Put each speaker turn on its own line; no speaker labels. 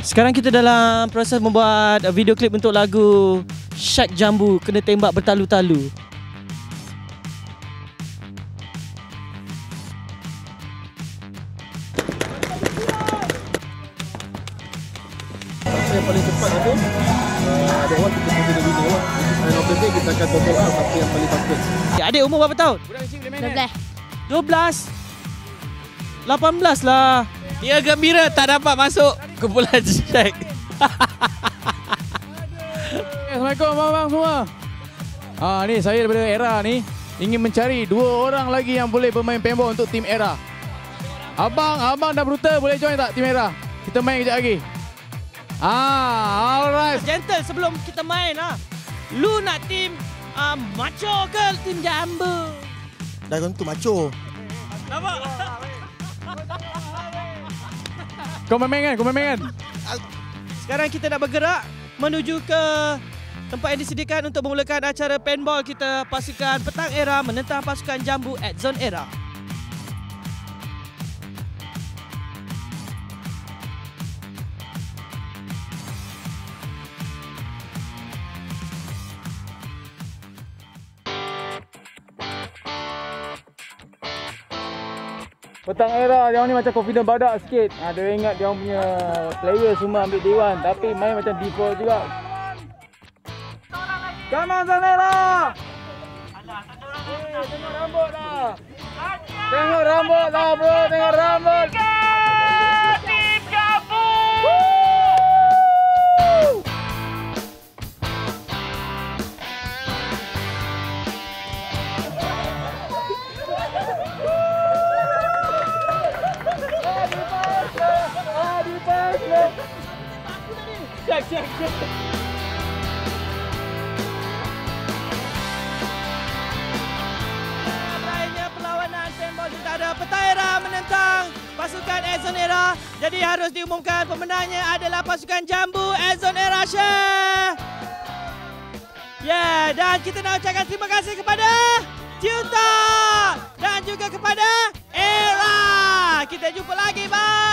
Sekarang kita dalam proses membuat video klip untuk lagu Syak Jambu Kena Tembak Bertalu-talu.
Yang paling cepat itu ada orang kita pergi dari video lah. End of the day kita akan total out siapa yang paling fastest.
Adik umur berapa tahun? 12. 18 lah.
Dia gembira tak dapat masuk kumpulan Syak.
Assalamualaikum abang semua. Ni saya daripada Era ni ingin mencari 2 orang lagi yang boleh bermain paintball untuk tim Era. Abang dah brutal, boleh join tak tim Era? Kita main kejap lagi. Alright.
Gentle, sebelum kita main lu nak tim macho ke tim jambu?
Dah tentu macho.
Nampak?
Kau main kan?
Sekarang kita nak bergerak menuju ke tempat yang disediakan untuk memulakan acara paintball kita. Pasukan Petang Era menentang pasukan Jambu at Zone Era.
Petang Era dia ni macam confident badak sikit. Dia ingat dia punya player semua ambil dewan tapi main macam default juga. Come on Zone Era. Tengok rambut dah. Tengok rambut dah bro, tengok rambut. Tim Jambu. Syak.
Berakhirnya perlawanan paintball kita ada Petang Era menentang pasukan Zone Era. Jadi harus diumumkan pemenangnya adalah pasukan Jambu Zone Era Syak. Dan kita nak ucapkan terima kasih kepada Tutor dan juga kepada Era. Kita jumpa lagi, bye.